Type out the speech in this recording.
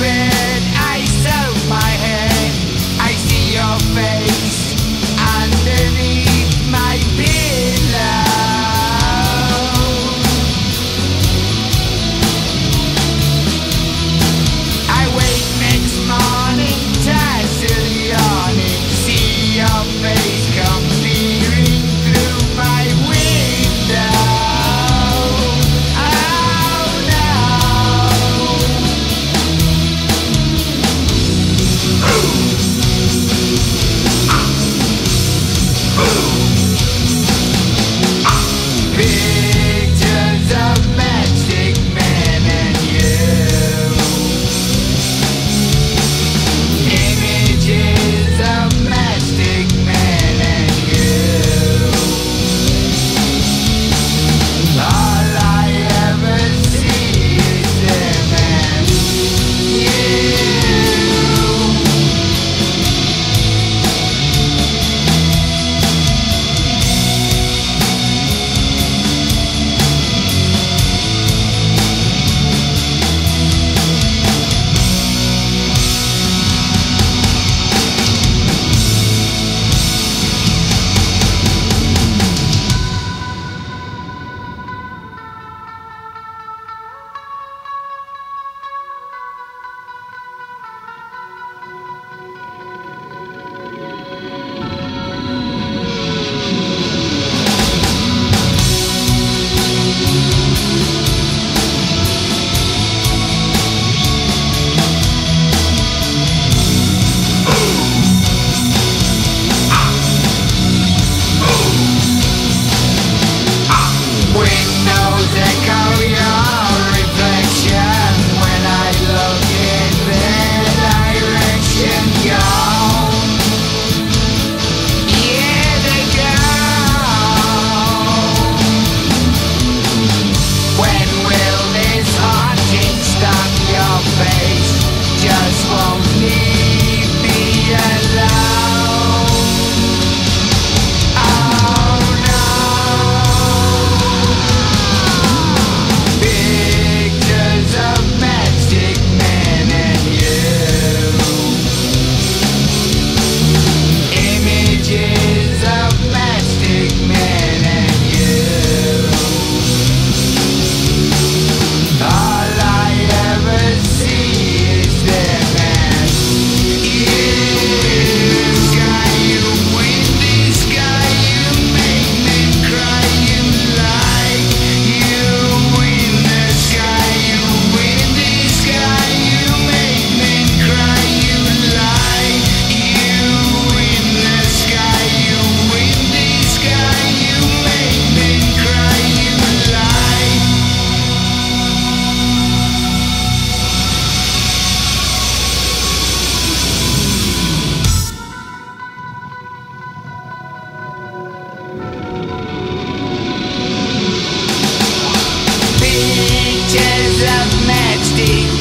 bed, I soak my head. I see your face underneath my pillow. I wake next morning, tired till yawning. See your face come peering through my window. Oh no. Pictures of matchstick men and you. Images of matchstick men and you. All I ever see is them and you. Windows echo your reflection when I look in their direction. Gone, yeah, they're gone. When will this haunting stop? Your face just won't leave me alone. Oh no. Pictures of matchstick men and you. Images of matchstick men and you. All I ever see is them and you. Sky, you windy sky, you make me cry, you lie. You in the sky, you windy sky, you make me cry, you lie. You in the sky, you windy sky, you make me cry, you lie. Pictures of matchstick